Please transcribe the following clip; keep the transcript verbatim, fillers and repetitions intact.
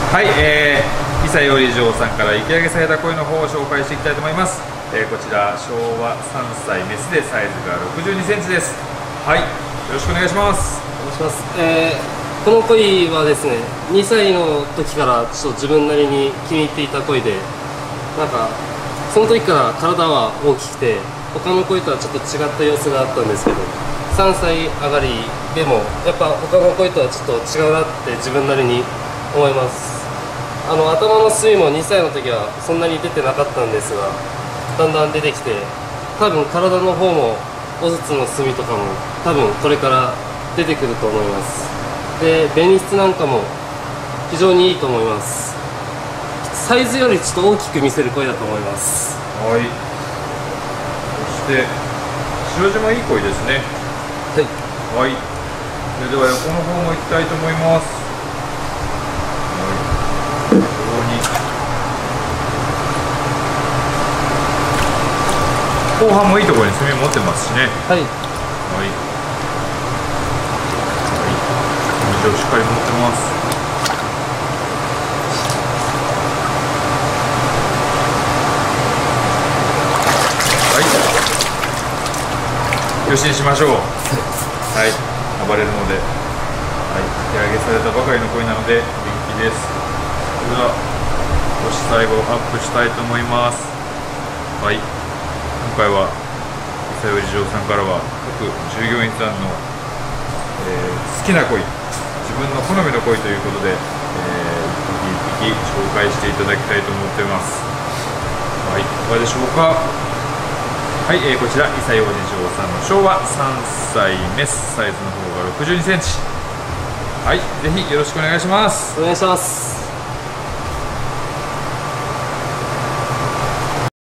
はい、えー、伊佐養理場さんから池上げされた鯉の方を紹介していきたいと思います。えー、こちら昭和さんさいメスでサイズがろくじゅうにセンチです。はい、よろしくお願いします。 お願いします。えー、この鯉はですね、にさいの時からちょっと自分なりに気に入っていた鯉で、なんかその時から体は大きくて他の鯉とはちょっと違った様子があったんですけど、さんさい上がりでもやっぱ他の鯉とはちょっと違うなって自分なりに思います。あの頭の隅もにさいの時はそんなに出てなかったんですが、だんだん出てきて、多分体の方もオスツの隅とかも多分これから出てくると思います。で、紅質なんかも非常にいいと思います。サイズよりちょっと大きく見せる鯉だと思います。 はい、そして白地もいい鯉ですね。 はい、 はい、それでは横の方も行きたいと思います。後半もいいところに墨持ってますしね。はい。はい。はい。道をしっかり持ってます。はい。よしにしましょう。はい。暴れるので。はい。手上げされたばかりの鯉なので元気です。それでは少し最後アップしたいと思います。はい。今回は伊佐養理場さんからは各従業員さんの、えー、好きな鯉、自分の好みの鯉ということで、えー、一匹一匹紹介していただきたいと思っています。はい、いかがでしょうか。はい、えー、こちら伊佐養理場さんの昭和さんさいメス、サイズの方がろくじゅうにセンチ。はい、ぜひよろしくお願いします。 お願いします。